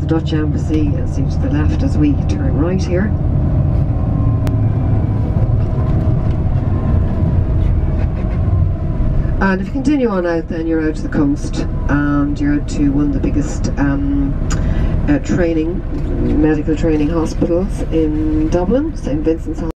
the Dutch Embassy, see to the left as we turn right here. And if you continue on out, then you're out to the coast and you're out to one of the biggest medical training hospitals in Dublin, St. Vincent's Hospital.